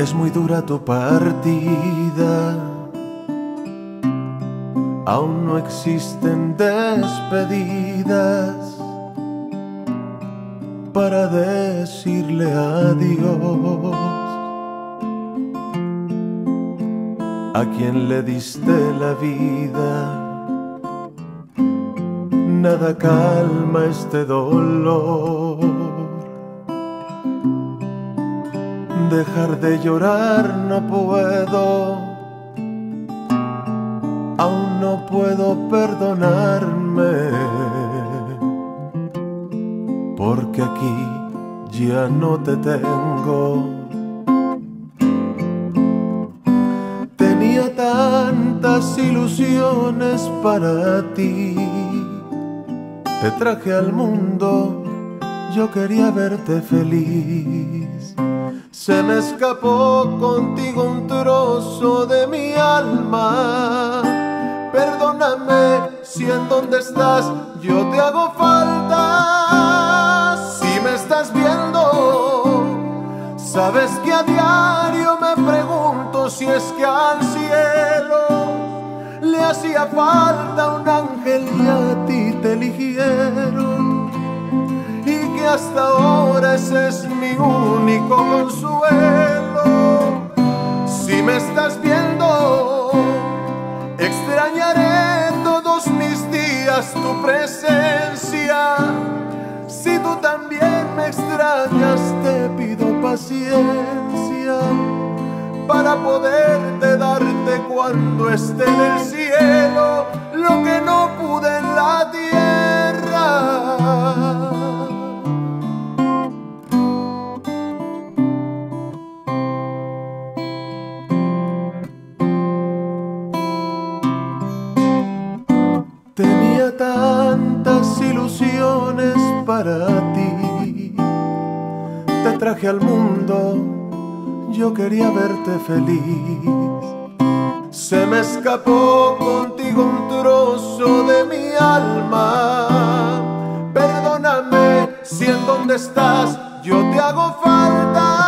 Es muy dura tu partida, aún no existen despedidas para decirle adiós a quien le diste la vida. Nada calma este dolor. Dejar de llorar no puedo, aún no puedo perdonarme, porque aquí ya no te tengo. Tenía tantas ilusiones para ti, te traje al mundo, yo quería verte feliz. Se me escapó contigo un trozo de mi alma. Perdóname si en donde estás yo te hago falta. Si me estás viendo, sabes que a diario me pregunto si es que al cielo le hacía falta un ángel y a ti te eligieron. Y que hasta ahora ese es mi único consuelo. Si me estás viendo, extrañaré todos mis días tu presencia. Si tú también me extrañas, te pido paciencia para poderte darte cuando esté en el cielo lo que no pude en la tierra. Tenía tantas ilusiones para ti, te traje al mundo, yo quería verte feliz. Se me escapó contigo un trozo de mi alma. Perdóname si en donde estás yo te hago falta.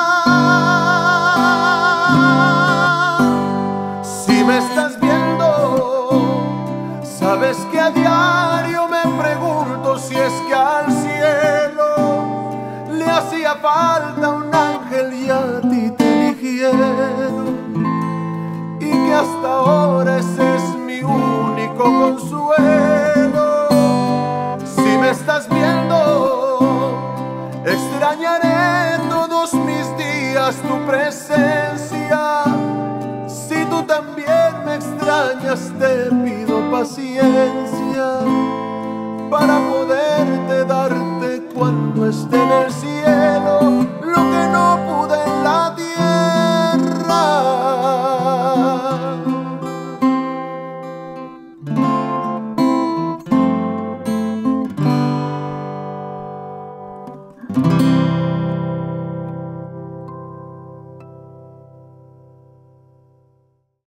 Si me estás viendo, sabes que a diario me pregunto si es que al cielo le hacía falta un ángel y a ti te eligieron. Y que hasta ahora ese es mi único consuelo. Si me estás viendo, extrañaré todos mis días tu presencia. Si tú también me extrañas, te pido paciencia para poderte darte cuando esté en el cielo